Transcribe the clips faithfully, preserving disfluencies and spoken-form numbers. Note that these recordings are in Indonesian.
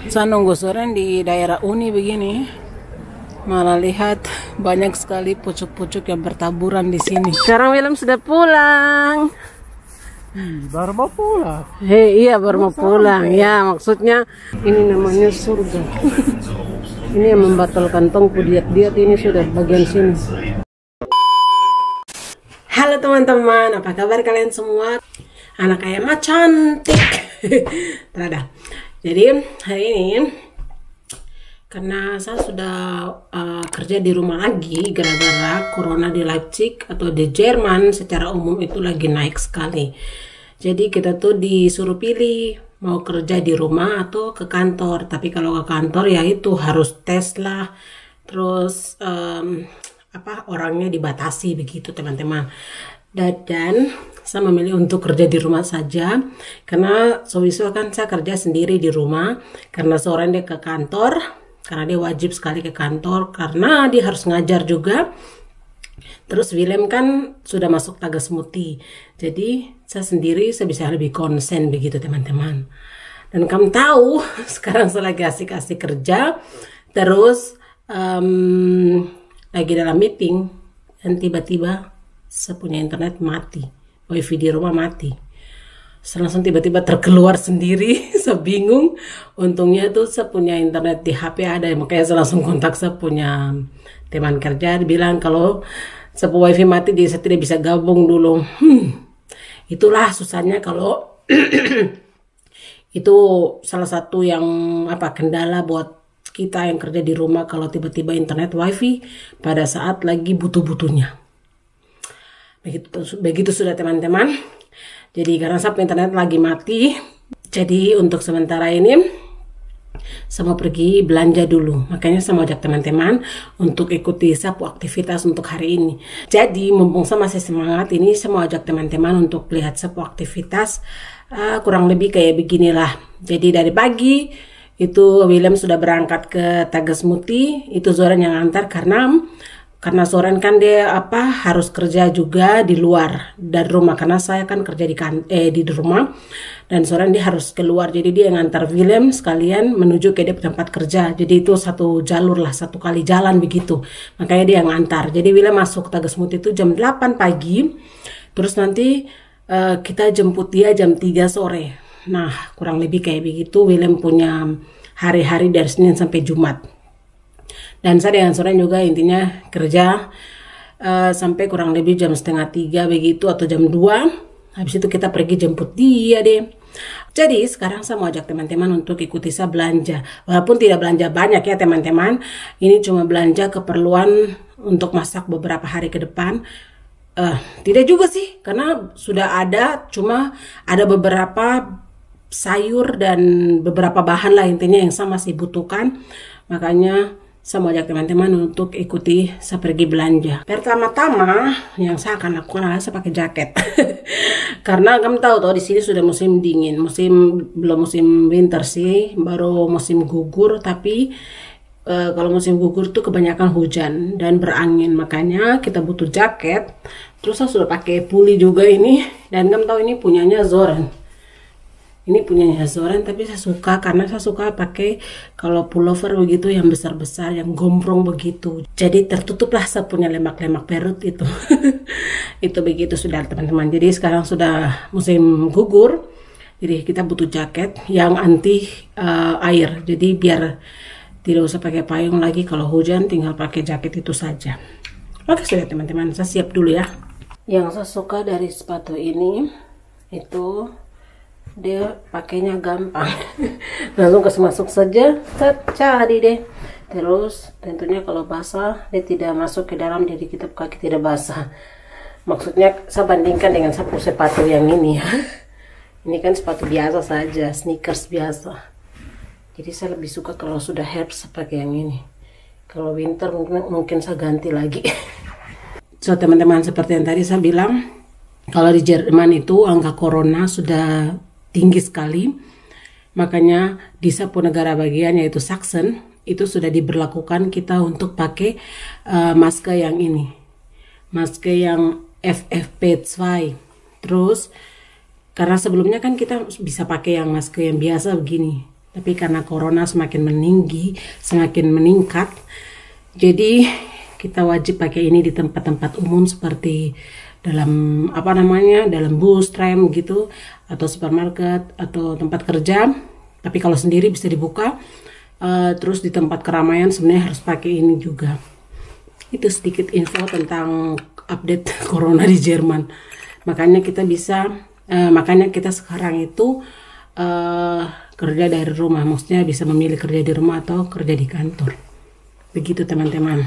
Saya nunggu sore di daerah Uni begini, malah lihat banyak sekali pucuk-pucuk yang bertaburan di sini. Sekarang William sudah pulang. Hmm, baru mau pulang. Hei, iya baru mau pulang. Ya, maksudnya ini namanya surga. Ini yang membatalkan tongku diet-diet ini sudah bagian sini. Halo teman-teman, apa kabar kalian semua? Anak ayam cantik. Terada. Jadi hari ini karena saya sudah uh, kerja di rumah lagi gara-gara corona di Leipzig atau di Jerman secara umum itu lagi naik sekali. Jadi kita tuh disuruh pilih mau kerja di rumah atau ke kantor. Tapi kalau ke kantor ya itu harus tes lah, terus um, apa orangnya dibatasi begitu teman-teman. Dan, dan saya memilih untuk kerja di rumah saja karena sewaktu kan saya kerja sendiri di rumah karena sore dia ke kantor karena dia wajib sekali ke kantor karena dia harus ngajar juga. Terus William kan sudah masuk Tagas Muti, jadi saya sendiri saya bisa lebih konsen begitu teman-teman. Dan kamu tahu sekarang saya lagi asik-asik kerja terus um, lagi dalam meeting dan tiba-tiba saya punya internet mati, wifi di rumah mati. Saya langsung tiba-tiba terkeluar sendiri, saya bingung. Untungnya tuh saya punya internet di H P ada, makanya saya langsung kontak saya punya teman kerja. Dia bilang kalau saya punya wifi mati, dia saya tidak bisa gabung dulu. Hmm, itulah susahnya kalau itu salah satu yang apa kendala buat kita yang kerja di rumah kalau tiba-tiba internet wifi pada saat lagi butuh-butuhnya. Begitu, begitu sudah teman-teman. Jadi karena saya internet lagi mati, jadi untuk sementara ini saya mau pergi belanja dulu. Makanya saya mau ajak teman-teman untuk ikuti sapu aktivitas untuk hari ini. Jadi mumpung saya masih semangat ini, saya mau ajak teman-teman untuk lihat sapu aktivitas uh, kurang lebih kayak beginilah. Jadi dari pagi itu William sudah berangkat ke Tagas Muti, itu Zoran yang antar karena Karena Soren kan dia apa harus kerja juga di luar dari rumah karena saya kan kerja di kan eh di rumah dan Soren dia harus keluar, jadi dia ngantar William sekalian menuju ke dia tempat kerja. Jadi itu satu jalur lah, satu kali jalan begitu. Makanya dia ngantar. Jadi William masuk Tagas Muti itu jam delapan pagi. Terus nanti uh, kita jemput dia jam tiga sore. Nah, kurang lebih kayak begitu William punya hari-hari dari Senin sampai Jumat. Dan saya dengan Soren juga intinya kerja uh, sampai kurang lebih jam setengah tiga begitu atau jam dua. Habis itu kita pergi jemput dia deh. Jadi sekarang saya mau ajak teman-teman untuk ikuti saya belanja. Walaupun tidak belanja banyak ya teman-teman. Ini cuma belanja keperluan untuk masak beberapa hari ke depan. Uh, tidak juga sih, karena sudah ada, cuma ada beberapa sayur dan beberapa bahan lah intinya yang saya masih butuhkan. Makanya saya mau ajak teman-teman untuk ikuti saya pergi belanja. Pertama-tama yang saya akan lakukan adalah saya pakai jaket. Karena kamu tahu toh di sini sudah musim dingin, musim belum musim winter sih, baru musim gugur. Tapi e, kalau musim gugur tuh kebanyakan hujan dan berangin, makanya kita butuh jaket. Terus saya sudah pakai pulli juga ini, dan kamu tahu ini punyanya Zoran. Ini punyanya Zoran, tapi saya suka karena saya suka pakai kalau pullover begitu yang besar-besar, yang gombrong begitu. Jadi tertutuplah saya punya lemak-lemak perut itu. Itu begitu sudah teman-teman. Jadi sekarang sudah musim gugur. Jadi kita butuh jaket yang anti uh, air. Jadi biar tidak usah pakai payung lagi kalau hujan, tinggal pakai jaket itu saja. Oke sudah teman-teman, saya siap dulu ya. Yang saya suka dari sepatu ini itu dia pakainya gampang. Langsung kasih masuk saja, cari deh. Terus tentunya kalau basah dia tidak masuk ke dalam, jadi kita kaki tidak basah. Maksudnya saya bandingkan dengan sepatu sepatu yang ini ya. Ini kan sepatu biasa saja, sneakers biasa. Jadi saya lebih suka kalau sudah herbs pakai yang ini. Kalau winter mungkin mungkin saya ganti lagi. So teman-teman, seperti yang tadi saya bilang, kalau di Jerman itu angka corona sudah tinggi sekali, makanya di satu negara bagian yaitu Sachsen itu sudah diberlakukan kita untuk pakai uh, masker yang ini, masker yang F F P dua. Terus karena sebelumnya kan kita bisa pakai yang masker yang biasa begini, Tapi karena corona semakin meninggi, semakin meningkat, jadi kita wajib pakai ini di tempat-tempat umum seperti dalam apa namanya, dalam bus, tram gitu, atau supermarket atau tempat kerja. Tapi kalau sendiri bisa dibuka. Uh, terus di tempat keramaian sebenarnya harus pakai ini juga. Itu sedikit info tentang update corona di Jerman. Makanya kita bisa, uh, makanya kita sekarang itu uh, kerja dari rumah. Maksudnya bisa memilih kerja di rumah atau kerja di kantor. Begitu teman-teman.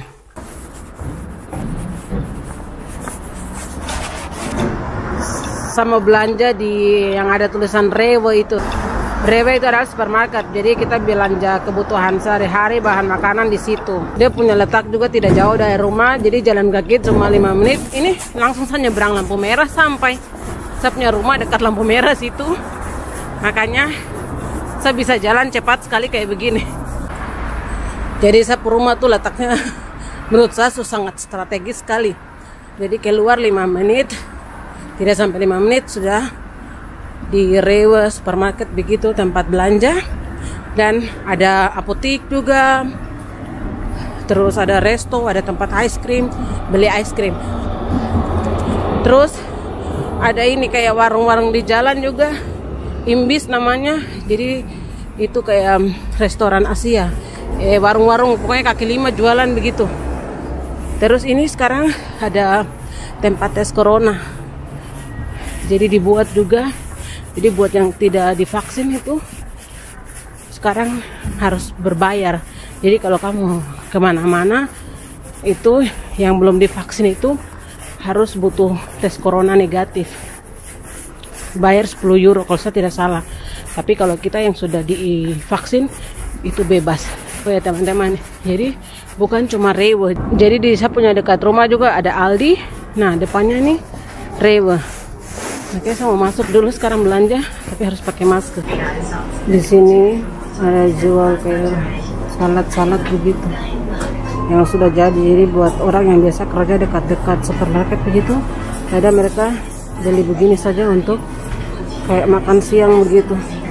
Sama belanja di yang ada tulisan Rewe itu. Rewe itu adalah supermarket, jadi kita belanja kebutuhan sehari-hari, bahan makanan di situ. Dia punya letak juga tidak jauh dari rumah, jadi jalan kaki cuma lima menit. Ini langsung saja nyebrang lampu merah sampai. Saya punya rumah dekat lampu merah situ, makanya saya bisa jalan cepat sekali kayak begini. Jadi saya rumah tuh letaknya menurut saya sangat strategis sekali. Jadi keluar lima menit, tidak sampai lima menit sudah di Rewe supermarket begitu, tempat belanja. Dan ada apotik juga, terus ada resto, ada tempat ice cream, beli ice cream. Terus ada ini kayak warung-warung di jalan juga, Imbis namanya. Jadi itu kayak restoran Asia, eh, warung-warung pokoknya kaki lima jualan begitu. Terus ini sekarang ada tempat tes corona, jadi dibuat juga. Jadi buat yang tidak divaksin itu sekarang harus berbayar. Jadi kalau kamu kemana-mana itu yang belum divaksin itu harus butuh tes corona negatif. Bayar sepuluh euro kalau saya tidak salah. Tapi kalau kita yang sudah divaksin itu bebas. Oh ya teman-teman. Jadi bukan cuma Rewe. Jadi di saya punya dekat rumah juga ada Aldi. Nah depannya nih Rewe. Oke, saya mau masuk dulu sekarang belanja, tapi harus pakai masker. Di sini ada jual kayak salad-salad begitu, yang sudah jadi. Jadi buat orang yang biasa kerja dekat-dekat supermarket begitu, ada mereka beli begini saja untuk kayak makan siang begitu.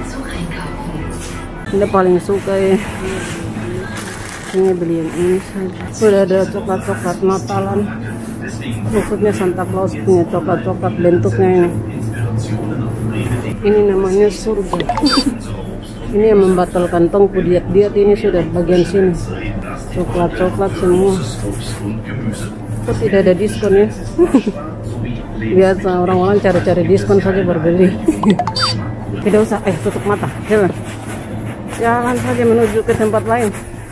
Ini paling suka ya. Ini beli yang ini saja. Sudah ada coklat-coklat Natalan. Maksudnya Santa Claus punya coklat-coklat bentuknya ini. Ini namanya surga. Ini yang membatalkan tongku diet-diet, ini sudah bagian sini. Coklat-coklat semua. Kok tidak ada diskon ya? Biasa orang-orang cari-cari diskon saja berbeli. Tidak usah, eh tutup mata. Jalan. Jalan saja menuju ke tempat lain.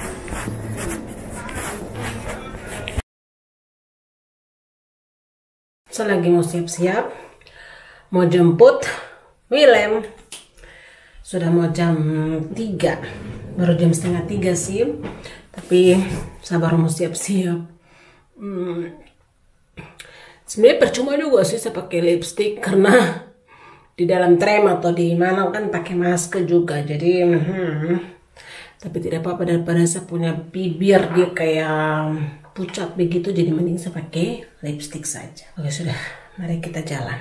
Saya lagi mau siap-siap, mau jemput Willem. Sudah mau jam tiga, baru jam setengah tiga sih. Tapi saya baru mau siap-siap. Hmm. Sebenarnya percuma juga sih saya pakai lipstick karena di dalam tram atau di mana kan pakai masker juga. Jadi, hmm, tapi tidak apa-apa daripada saya punya bibir dia kayak pucat begitu, jadi mending saya pakai lipstick saja. Oke sudah, mari kita jalan.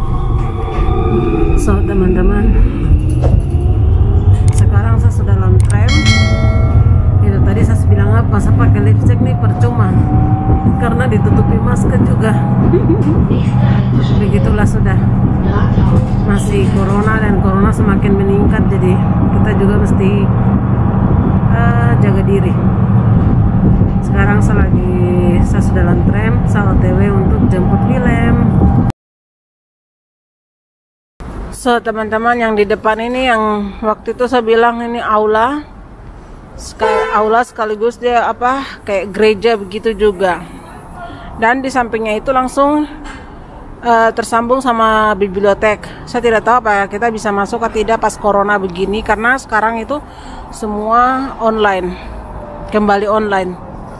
So teman-teman, sekarang saya sudah dalam tram. Itu tadi saya bilang apa, saya pakai lipstick nih percuma karena ditutupi masker juga. Begitulah sudah, masih corona dan corona semakin meningkat, jadi kita juga mesti uh, jaga diri. Sekarang saya lagi, saya sudah dalam tram, saya O T W untuk jemput Willem. So teman-teman, yang di depan ini yang waktu itu saya bilang ini aula, Sekal, aula sekaligus dia apa kayak gereja begitu juga. Dan di sampingnya itu langsung uh, tersambung sama bibliotek. Saya tidak tahu apa kita bisa masuk atau tidak pas corona begini, karena sekarang itu semua online, kembali online.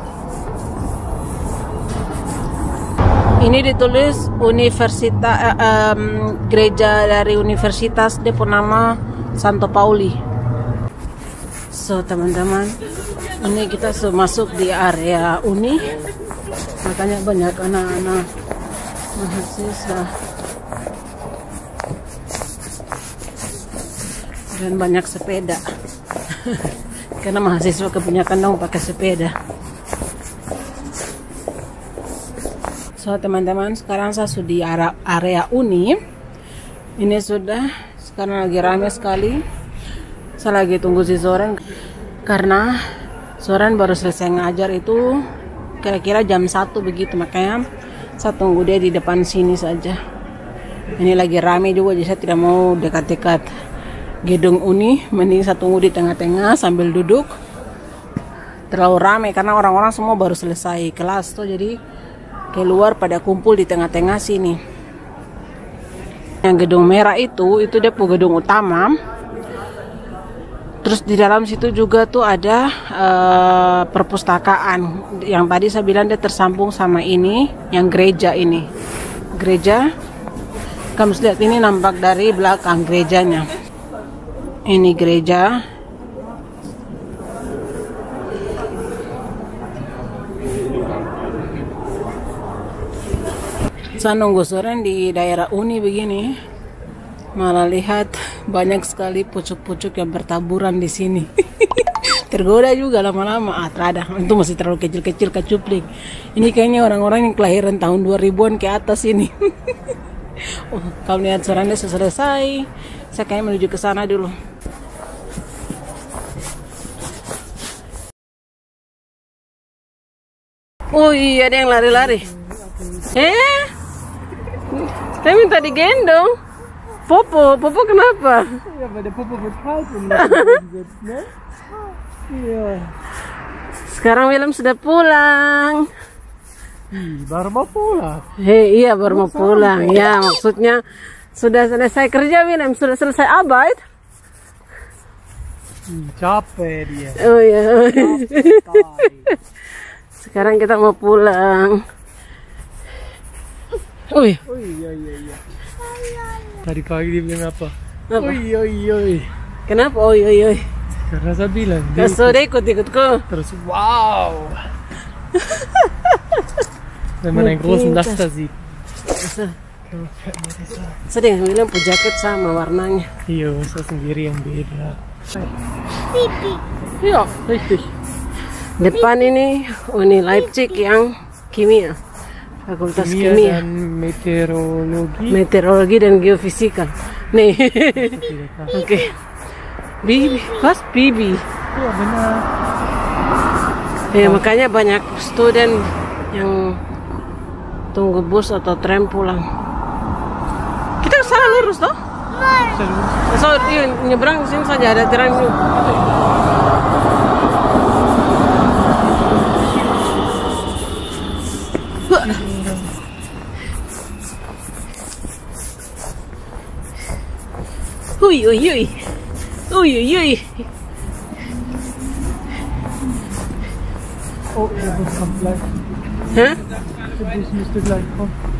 Ini ditulis universitas, uh, um, gereja dari universitas, dia pun nama Santo Pauli. So teman-teman, ini kita masuk di area uni, makanya banyak anak-anak mahasiswa dan banyak sepeda. Karena mahasiswa kebanyakan dong pakai sepeda. So teman-teman, sekarang saya sudah di area Uni. Ini sudah, sekarang lagi ramai sekali. Saya lagi tunggu si Zoran, karena Zoran baru selesai ngajar itu kira-kira jam satu begitu. Makanya saya tunggu dia di depan sini saja. Ini lagi ramai juga, jadi saya tidak mau dekat-dekat gedung Uni. Mending saya tunggu di tengah-tengah sambil duduk. Terlalu ramai karena orang-orang semua baru selesai kelas tuh, jadi keluar pada kumpul di tengah-tengah sini. Yang gedung merah itu, itu dia gedung utama. Terus di dalam situ juga tuh ada uh, perpustakaan. Yang tadi saya bilang dia tersambung sama ini, yang gereja ini. Gereja, kamu lihat ini nampak dari belakang gerejanya. Ini gereja. Saya nunggu Zoran di daerah Uni begini, malah lihat banyak sekali pucuk-pucuk yang bertaburan di sini. Tergoda juga lama-lama. Ah, terada. Itu masih terlalu kecil-kecil kecuplik. Ini kayaknya orang-orang yang kelahiran tahun dua ribuan ke atas ini. Oh, kalau lihat Zorannya selesai, saya kayaknya menuju ke sana dulu. Oh iya, ada yang lari-lari. Eh? Saya minta digendong. Popo, Popo kenapa? Ja, weil der Popo wird kalt und sitzt, ne? Iya. Sekarang Willem sudah pulang. Ih, baru mau pulang. Hei, iya baru mau pulang. Ya, maksudnya sudah selesai kerja Willem, sudah selesai abad. Ih, capek dia. Oh iya. Capek. Sekarang kita mau pulang. Oh iya. Oh iya iya iya. Tadi pagi dia bilang apa? Apa? Oi oi oi. Kenapa? Oi oi oi. Karena saya bilang dia Kasih dia ikut-ikutku. terus wow. Wenn man einen großen Laster sieht. Sedih bilang pun jaket sama warnanya. Iya, saya sendiri yang beda. Pipi. Iya, richtig. Depan ini Uni Leipzig yang kimia. Fakultas Kimia kimia. dan meteorologi. Meteorologi dan geofisika. Nih. Oke. Okay. Bibi, pas Bibi. Iya benar. Ya makanya banyak student yang tunggu bus atau tram pulang. Kita salah lurus toh? So, iya, nyebrang sini saja ada tram. Ui ui ui. Ui ui ui. Oh, der Bus kommt gleich. Hä? Der Bus müsste gleich kommen.